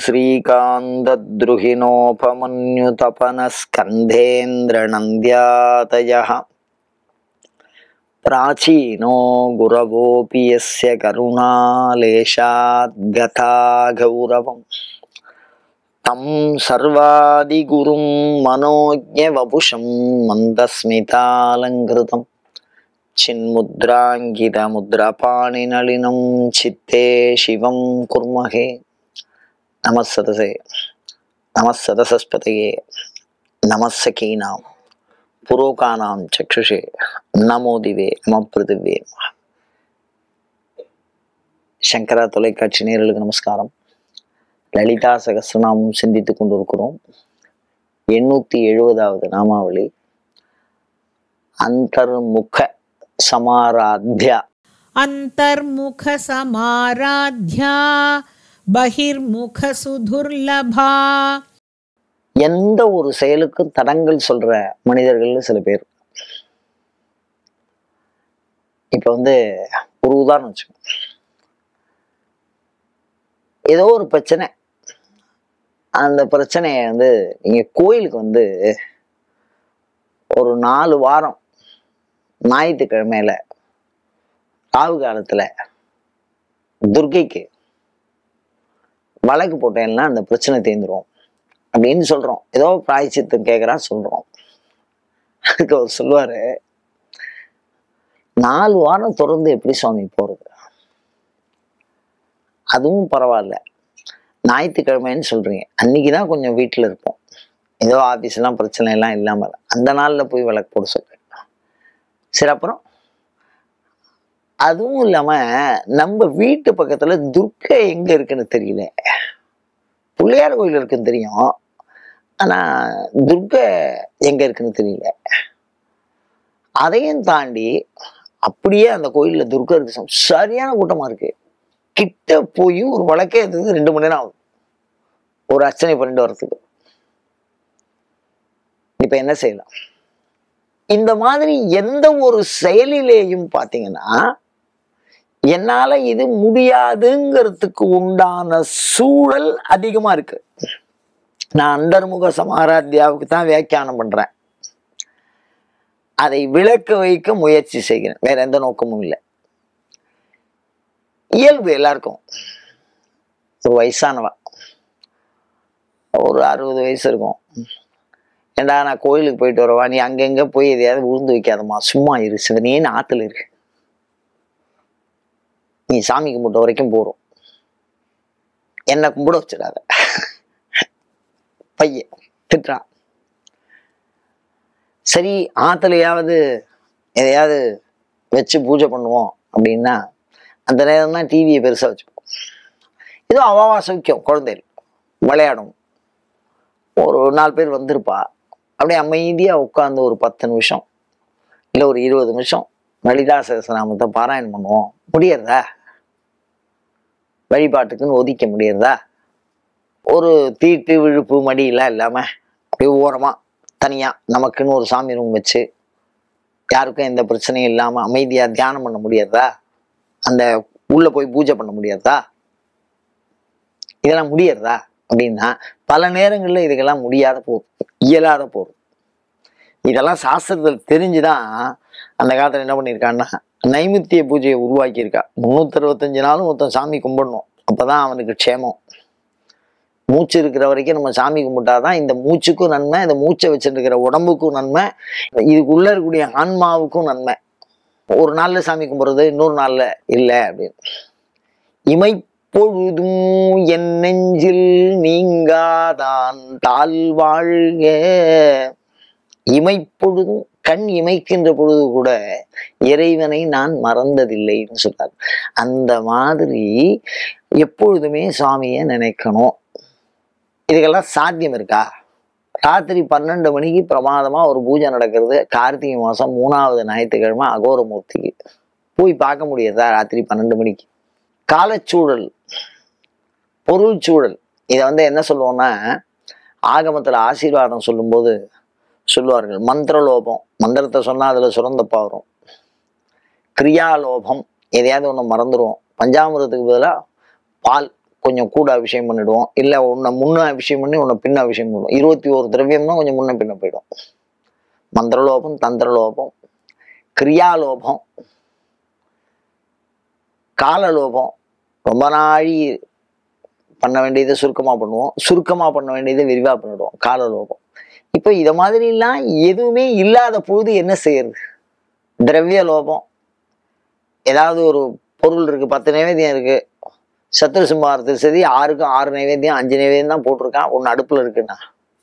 श्रीकान्तद्रुहिणोपमन्युतपनस्कन्धेन्द्रनन्द्यातयः प्राचीनो गुरवोऽपि यस्य करुणालेशाद्गता गौरवम् तं सर्वादिगुरुं मनोज्ञवपुषं मन्दस्मितालङ्कृतं चिन्मुद्राङ्कितमुद्रपाणिनलिनं चित्ते शिवं कुर्महे। नमः सदसे नमः सदसस्पतये नमः सखीनां पुरोकानां चक्षुषे நமோ திவே நம பிருதிவே. சங்கரா தொலைக்காட்சி நேயர்களுக்கு நமஸ்காரம். லலிதா சகஸ்ரநாமம் சிந்தித்துக் கொண்டிருக்கிறோம். 870வது நாமாவளி அந்தர்முக சமாராத்யா. அந்தர்முக சமாராத்யா பகிர்முக சுதுர்லபா. எந்த ஒரு செயலுக்கும் தடங்கள் சொல்ற மனிதர்கள் சில பேர். இப்ப ஒரு உதாரணம் வச்சுக்கோங்க. ஏதோ ஒரு பிரச்சனை, அந்த பிரச்சனைய நீங்க கோயிலுக்கு ஒரு 4 வாரம் ஞாயிற்றுக்கிழமையில ராவு காலத்துல துர்க்கைக்கு வழக்கு போட்டேன்னா அந்த பிரச்சனை தீர்ந்துரும் அப்படின்னு சொல்றோம். ஏதோ பிராயச்சித்தம் கேட்கிறா சொல்றோம். அதுக்கு அவர் சொல்லுவாரு, 4 வாரம் தொடர்ந்து எப்படி சுவாமி போறது? அதுவும் பரவாயில்ல, ஞாயிற்றுக்கிழமைன்னு சொல்றீங்க, அன்னைக்குதான் கொஞ்சம் வீட்டுல இருப்போம், ஏதோ ஆபீஸ்லாம் பிரச்சனை எல்லாம் இல்லாம அந்த நாள்ல போய் விளக்கு போட சொல்றேன். சரி, அப்புறம் அதுவும் இல்லாம நம்ம வீட்டு பக்கத்துல துர்க்கை எங்க இருக்குன்னு தெரியல. பிள்ளையார் கோயில் இருக்குன்னு தெரியும், ஆனா துர்க்கை எங்க இருக்குன்னு தெரியல. அதையும் தாண்டி அப்படியே அந்த கோயில்ல துர்க்கை இருக்கு, சரியான கூட்டமா இருக்கு. கிட்ட போய் ஒரு வழக்கே இருந்தது 2 மணி நேரம் ஆகும் ஒரு அர்ச்சனை பண்ணிட்டு வர்றதுக்கு. இப்ப என்ன செய்யலாம்? இந்த மாதிரி எந்த ஒரு செயலிலேயும் பாத்தீங்கன்னா என்னால இது முடியாதுங்கிறதுக்கு உண்டான சூழல் அதிகமா இருக்கு. நான் அந்தர்முக சமாராத்யாவுக்கு தான் வியாக்கியானம் பண்றேன், அதை விளக்க வைக்க முயற்சி செய்கிறேன், வேற எந்த நோக்கமும் இல்லை. இயல்பு எல்லாருக்கும். ஒரு வயசானவா ஒரு 60 வயசு இருக்கும், ஏண்டா நான் கோயிலுக்கு போயிட்டு வரவா, நீ அங்கங்க போய் எதையாவது உழுந்து வைக்காதம்மா, சும்மா இரு, சிவனேன்னு ஆத்துல இருக்கு, நீ சாமி கும்பிட்ட வரைக்கும் போறோம், என்ன கும்பிட வச்சிடாத பையன் திட்டுறான். சரி, ஆத்துலையாவது எதையாவது வச்சு பூஜை பண்ணுவோம் அப்படின்னா அந்த நேரம் தான் டிவியை பெருசா வச்சுப்போம். ஏதோ அவாவா சௌக்கியம், குழந்தைகள் விளையாடும், ஒரு 4 பேர் வந்திருப்பா, அப்படியே அமைதியா உட்காந்து ஒரு 10 நிமிஷம் இல்லை ஒரு 20 நிமிஷம் லலிதா சகஸ்ரநாமத்தை பாராயணம் பண்ணுவோம். முடியறதா? வழிபாட்டுக்குன்னு ஒதுக்க முடியறதா? ஒரு தீட்டு விழுப்பு மடியெல்லாம் இல்லாம அப்படியே ஓரமா தனியா நமக்குன்னு ஒரு சாமி ரூம் வச்சு யாருக்கும் எந்த பிரச்சனையும் இல்லாம அமைதியா தியானம் பண்ண முடியாதா? அந்த உள்ள போய் பூஜை பண்ண முடியாதா? இதெல்லாம் முடியறதா அப்படின்னா பல நேரங்கள்ல இதுக்கெல்லாம் முடியாத போகுது, இயலாத போகுது. இதெல்லாம் சாஸ்திரத்தில் தெரிஞ்சுதான் அந்த காலத்துல என்ன பண்ணியிருக்கான்னா நைமித்திய பூஜையை உருவாக்கியிருக்கா. 365 நாளும் ஒருத்தன் சாமி கும்பிடணும், அப்பதான் அவனுக்கு க்ஷேமம். மூச்சு இருக்கிற வரைக்கும் நம்ம சாமி கும்பிட்டாதான் இந்த மூச்சுக்கும் நன்மை, இந்த மூச்சை வச்சுட்டு இருக்கிற உடம்புக்கும் நன்மை, இதுக்குள்ள இருக்கக்கூடிய ஆன்மாவுக்கும் நன்மை. ஒரு நாள்ல சாமி கும்பிடுறது, இன்னொரு நாள்ல இல்லை அப்படின்னு. இமைப்பொழுதும் என் நெஞ்சில் நீங்காதான் தாழ்வாழ்க. இமைப்பொழுதும், கண் இமைக்கின்ற பொழுது கூட இறைவனை நான் மறந்ததில்லைன்னு சொல்றாரு. அந்த மாதிரி எப்பொழுதுமே சுவாமியை நினைக்கணும். இதுக்கெல்லாம் சாத்தியம் இருக்கா? ராத்திரி 12 மணிக்கு பிரமாதமா ஒரு பூஜை நடக்கிறது, கார்த்திகை மாசம் 3வது ஞாயிற்றுக்கிழமை அகோரமூர்த்திக்கு போய் பார்க்க முடியாதா? ராத்திரி 12 மணிக்கு. காலச்சூழல், பொருள் சூழல், இதை என்ன சொல்லுவோம்னா ஆகமத்துல ஆசீர்வாதம் சொல்லும்போது சொல்லுவார்கள், மந்திரலோபம், மந்திரத்தை சொன்னா அதுல சுரந்தப்பா வரும். கிரியாலோபம், எதையாவது ஒண்ணு மறந்துடுவோம், பஞ்சாமிரத்துக்கு பதிலாக பால் கொஞ்சம் கூட அபிஷேகம் பண்ணிடுவோம், இல்லை உன்னை முன்ன அபிஷேகம் பண்ணி உன்னை பின்ன அபிஷேகம் பண்ணுவோம். 21 திரவியம்னா கொஞ்சம் முன்ன பின்ன போயிடும். மந்திரலோபம், தந்திரலோபம், கிரியாலோபம், காலலோபம். ரொம்ப நாழி பண்ண வேண்டியதை சுருக்கமாக பண்ணுவோம், சுருக்கமாக பண்ண வேண்டியதை விரிவாக பண்ணிடுவோம், காலலோபம். இப்போ இதை மாதிரிலாம் எதுவுமே இல்லாத பொழுது என்ன செய்யறது? திரவிய லோபம். ஏதாவது ஒரு பொருள் இருக்கு, 10 நைவேத்தியம் இருக்கு, சத்ரு சிம்மாரத்துக்கு சரி 6க்கும் 6 நைவேத்தியம் 5 நைவேத்தியம் தான் போட்டிருக்கான், ஒன்று அடுப்புல இருக்குன்னா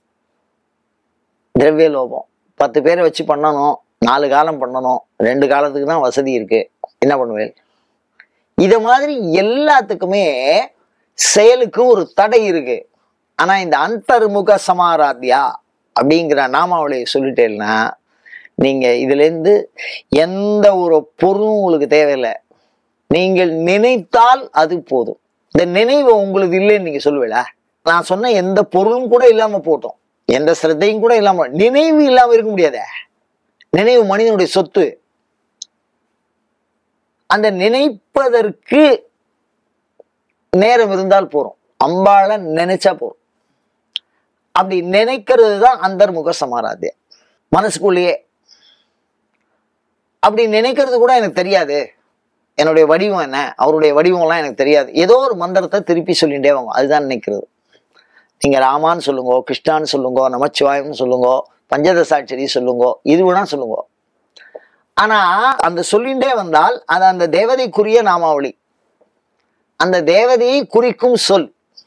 திரவிய லோபம். 10 பேரை வச்சு பண்ணணும், 4 காலம் பண்ணணும், 2 காலத்துக்கு தான் வசதி இருக்கு, என்ன பண்ணுவேன்? இத மாதிரி எல்லாத்துக்குமே செயலுக்கும் ஒரு தடை இருக்கு. ஆனா இந்த அந்தர்முக சமாராத்யா அப்படிங்கிற நாமாவளியை சொல்லிட்டேன்னா நீங்க இதுல இருந்து எந்த ஒரு பொருளும் உங்களுக்கு தேவையில்லை. நீங்கள் நினைத்தால் அது போதும். இந்த நினைவு உங்களுக்கு இல்லைன்னு நீங்க சொல்லுவீங்களா? நான் சொன்ன எந்த பொருளும் கூட இல்லாம போட்டோம், எந்த சிரத்தையும் கூட இல்லாம, நினைவு இல்லாம இருக்க முடியாத. நினைவு மனிதனுடைய சொத்து. அந்த நினைப்பதற்கு நேரம் இருந்தால் போறோம், அம்பாளை நினைச்சா போறோம். அப்படி நினைக்கிறது தான் அந்தர்முக சமாராத்தியம். மனசுக்குள்ளேயே அப்படி நினைக்கிறது கூட எனக்கு தெரியாது, என்னுடைய வடிவம் என்ன, அவருடைய வடிவம்லாம் எனக்கு தெரியாது, ஏதோ ஒரு மந்திரத்தை திருப்பி சொல்லிகிட்டே வாங்க, அதுதான் நினைக்கிறது. நீங்க ராமான்னு சொல்லுங்க, கிருஷ்ணான்னு சொல்லுங்க, நமச்சிவாயம்னு சொல்லுங்க, பஞ்சதசாட்சரி சொல்லுங்க, இது வேணா சொல்லுங்க. ஆனா அந்த சொல்லிண்டே வந்தால் அது அந்த தேவதைக்குரிய நாமாவளி, அந்த தேவதையை குறிக்கும் சொல்.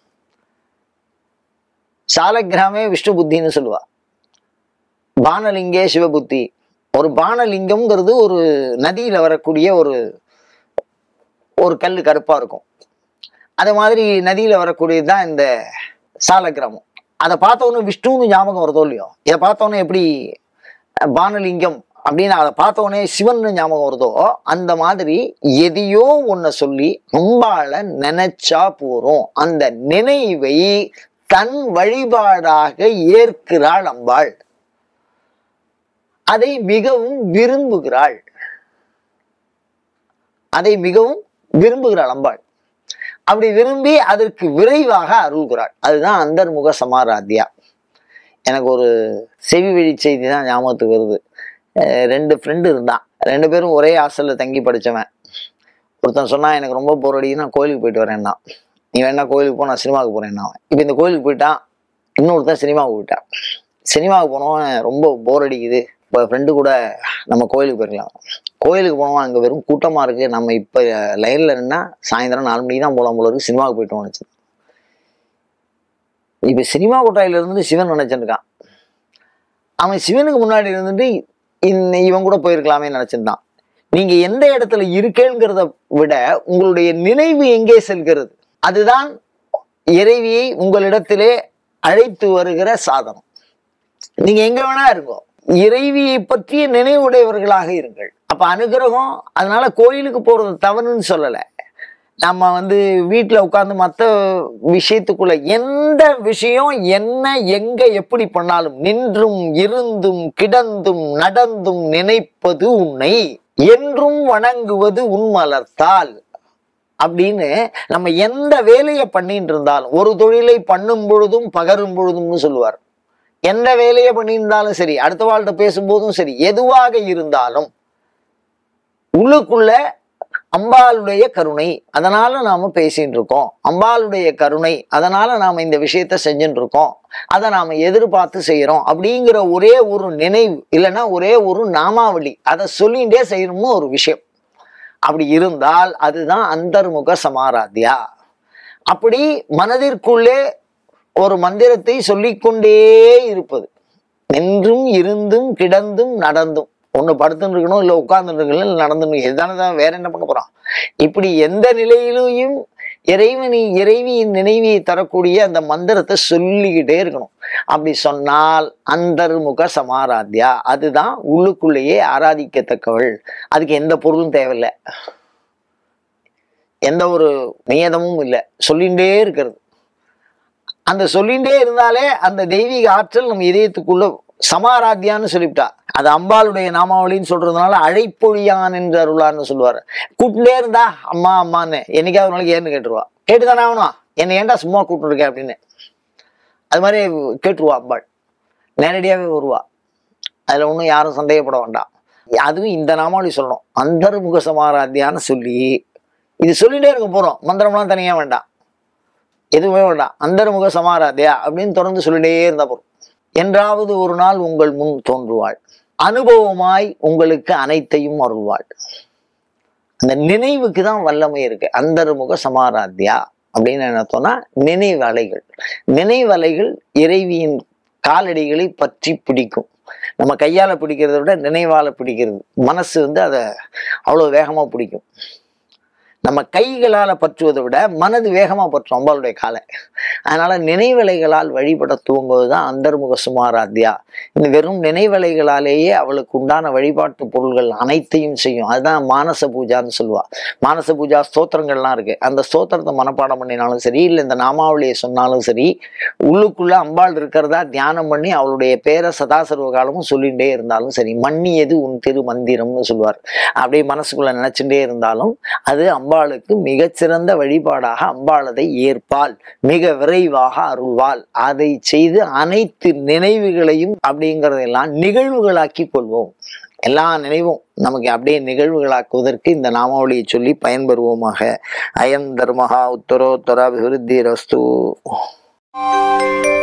சாலக்கிராமே விஷ்ணு புத்தின்னு சொல்லுவா, பானலிங்கே சிவபுத்தி. ஒரு பானலிங்கம்ங்கிறது ஒரு நதியில வரக்கூடிய ஒரு கல், கருப்பா இருக்கும். அது மாதிரி நதியில வரக்கூடியதுதான் இந்த சாலக்கிராமம். அதை பார்த்தவொன்னு விஷ்ணுன்னு ஞாபகம் வருதோ இல்லையோ, இதை பார்த்தவொன்னே எப்படி பானலிங்கம் அப்படின்னு அதை பார்த்தவொடனே சிவன் ஞாபகம் வருதோ, அந்த மாதிரி எதையோ ஒன்ன சொல்லி அம்பாளை நினைச்சா போறோம். அந்த நினைவை தன் வழிபாடாக ஏற்கிறாள் அம்பாள், அதை மிகவும் விரும்புகிறாள், அதை மிகவும் விரும்புகிறாள் அம்பாள். அப்படி விரும்பி அதற்கு விரைவாக அருள்கிறாள். அதுதான் அந்தர்முக சமாராத்யா. எனக்கு ஒரு செவி வழி செய்தி தான் ஞாபகத்துக்கு வருது. 2 ஃப்ரெண்டு இருந்தான், 2 பேரும் ஒரே ஹாஸ்டல்ல தங்கி படித்தவன். ஒருத்தன் சொன்னா எனக்கு ரொம்ப போர் அடிக்குது, நான் கோயிலுக்கு போயிட்டு வரேன்னா. நீ வேணா கோயிலுக்கு போ, நான் சினிமாவுக்கு போறேன்னா. இப்போ இந்த கோயிலுக்கு போயிட்டான், இன்னொருத்தன் சினிமாவுக்கு போயிட்டான். சினிமாவுக்கு போனவன் ரொம்ப போர் அடிக்குது, இப்போ ஃப்ரெண்டு கூட நம்ம கோயிலுக்கு போயிருக்கலாம். கோயிலுக்கு போனவன் அங்கே வெறும் கூட்டமாக இருக்கு, நம்ம இப்போ லைனில் நின்னா சாயந்தரம் 4 மணிக்கு தான் போகலாம் போல இருக்கு, சினிமாவுக்கு போயிட்டோம்னு நினச்சது. இப்போ சினிமா கொட்டாயில இருந்து சிவன் நினைச்சிருக்கான். அவன் சிவனுக்கு முன்னாடி இருந்துட்டு இவன் கூட போயிருக்கலாமே நினைச்சிருந்தான். நீங்க எந்த இடத்துல இருக்கேங்கிறத விட உங்களுடைய நினைவு எங்கே செல்கிறது, அதுதான் இறைவியை உங்களிடத்திலே அழைத்து வருகிற சாதனம். நீங்க எங்க வேணா இருக்கோ, இறைவியை பற்றிய நினைவுடையவர்களாக இருங்கள். அப்ப அனுகிரகம். அதனால கோயிலுக்கு போறது தவறுன்னு சொல்லல. நம்ம வீட்டில் உட்கார்ந்து மற்ற விஷயத்துக்குள்ள எந்த விஷயம் என்ன எங்க எப்படி பண்ணாலும் நின்றும் இருந்தும் கிடந்தும் நடந்தும் நினைப்பது உன்னை என்றும் வணங்குவது உன்மலர்த்தால் அப்படின்னு நம்ம எந்த வேலையை பண்ணிட்டு இருந்தாலும், ஒரு தொழிலை பண்ணும் பொழுதும் பகரும் பொழுதும்னு சொல்லுவார். எந்த வேலையை பண்ணியிருந்தாலும் சரி, அடுத்த வாழ்கிட்ட பேசும்போதும் சரி, எதுவாக இருந்தாலும் உள்ளுக்குள்ள அம்பாளுடைய கருணை, அதனால நாம பேசிட்டு இருக்கோம். அம்பாளுடைய கருணை, அதனால நாம இந்த விஷயத்த செஞ்சுட்டு இருக்கோம், அதை நாம எதிர்பார்த்து செய்யறோம் அப்படிங்கிற ஒரே ஒரு நினைவு, இல்லைன்னா ஒரே ஒரு நாமாவளி, அதை சொல்லிகிட்டே செய்யணும்னு ஒரு விஷயம். அப்படி இருந்தால் அதுதான் அந்தர்முக சமாராத்யா. அப்படி மனதிற்குள்ளே ஒரு மந்திரத்தை சொல்லிக்கொண்டே இருப்பது, நின்றும் இருந்தும் கிடந்தும் நடந்தும். ஒன்று படுத்துன்னு இருக்கணும், இல்லை உட்கார்ந்துட்டு இருக்கணும், இல்லை நடந்துன்னு, இதுதானே தான், வேற என்ன பண்ண போறான். இப்படி எந்த நிலையிலையும் இறைவியின் நினைவியை தரக்கூடிய அந்த மந்திரத்தை சொல்லிக்கிட்டே இருக்கணும். அப்படி சொன்னால் அந்தர்முக சமாராத்யா, அதுதான் உள்ளுக்குள்ளேயே ஆராதிக்கத்தக்கவள். அதுக்கு எந்த பொருளும் தேவையில்லை, எந்த ஒரு நியதமும் இல்லை, சொல்லிகிட்டே இருக்கிறது. அந்த சொல்லிகிட்டே இருந்தாலே அந்த தெய்வீக ஆற்றல் நம்ம இதயத்துக்குள்ள சமாராத்தியான்னு சொல்லிவிட்டா. அது அம்பாளுடைய நாமாவளின்னு சொல்றதுனால அழைப்பொழியான் என்று அருளான்னு சொல்லுவாரு. கூட்டிலே இருந்தா அம்மா அம்மான்னு என்னைக்காவது நாளைக்கு ஏன்னு கேட்டுருவா. கேட்டுதானே ஆகணும். என்னை ஏன்டா சும்மா கூப்பிட்டுருக்க அப்படின்னு. அது மாதிரி கேட்டுருவா அம்பாள், நேரடியாகவே வருவா. அதில் ஒன்றும் யாரும் சந்தேகப்பட வேண்டாம். அதுவும் இந்த நாமாவளி சொல்லணும், அந்தர்முக சமாராத்தியான்னு சொல்லி இது சொல்லிட்டே இருக்க போகிறோம். மந்திரம்லாம் தனியாக வேண்டாம், எதுவுமே வேண்டாம். அந்தர்முக சமாராத்தியா அப்படின்னு தொடர்ந்து சொல்லிட்டே இருந்தா போகிறோம். என்றாவது ஒரு நாள் உங்கள் முன் தோன்றுவாள், அனுபவமாய் உங்களுக்கு அனைத்தையும் அருள்வாள். அந்த நினைவுக்கு தான் வல்லமை இருக்கு. அந்தர்முக சமாராத்தியா அப்படின்னு என்ன சொன்னா, நினைவலைகள். நினைவலைகள் இறைவியின் காலடிகளை பற்றி பிடிக்கும். நம்ம கையால பிடிக்கிறத விட நினைவால பிடிக்கிறது. மனசு அதை அவ்வளோ வேகமா பிடிக்கும். நம்ம கைகளால் பற்றுவதை விட மனது வேகமாக பற்றும் அம்பாளுடைய காலை. அதனால நினைவலைகளால் வழிபட துவங்குவது தான் அந்தர்முக சமாராத்தியா. இந்த வெறும் நினைவலைகளாலேயே அவளுக்கு உண்டான வழிபாட்டு பொருள்கள் அனைத்தையும் செய்யும். அதுதான் மானச பூஜான்னு சொல்லுவா. மானச பூஜா ஸ்தோத்திரங்கள்லாம் இருக்கு. அந்த ஸ்தோத்திரத்தை மனப்பாடம் பண்ணினாலும் சரி, இல்லை இந்த நாமாவளியை சொன்னாலும் சரி, உள்ளுக்குள்ள அம்பாள் இருக்கிறதா தியானம் பண்ணி அவளுடைய பேரை சதாசர்வ காலமும் சொல்லிகிட்டே இருந்தாலும் சரி, மன்னியது உன் திரு மந்திரம்னு சொல்லுவார். அப்படியே மனசுக்குள்ள நினைச்சுட்டே இருந்தாலும் அது அம்பாளுக்கு மிகச்சிறந்த வழிபாடாக அம்பாள் அதை ஏற்பாள், மிக விரைவாக அருள்வாள். அதை செய்து அனைத்து நினைவுகளையும் அப்படிங்கிறதெல்லாம் நிகழ்வுகளாக்கி கொள்வோம். எல்லா நினைவும் நமக்கு அப்படியே நிகழ்வுகளாக்குவதற்கு இந்த நாமாவளியை சொல்லி பயன்பெறுவோமாக. அயம் தர்மஹா உத்தரோத்தர அபிவிருத்தி ரஸ்து.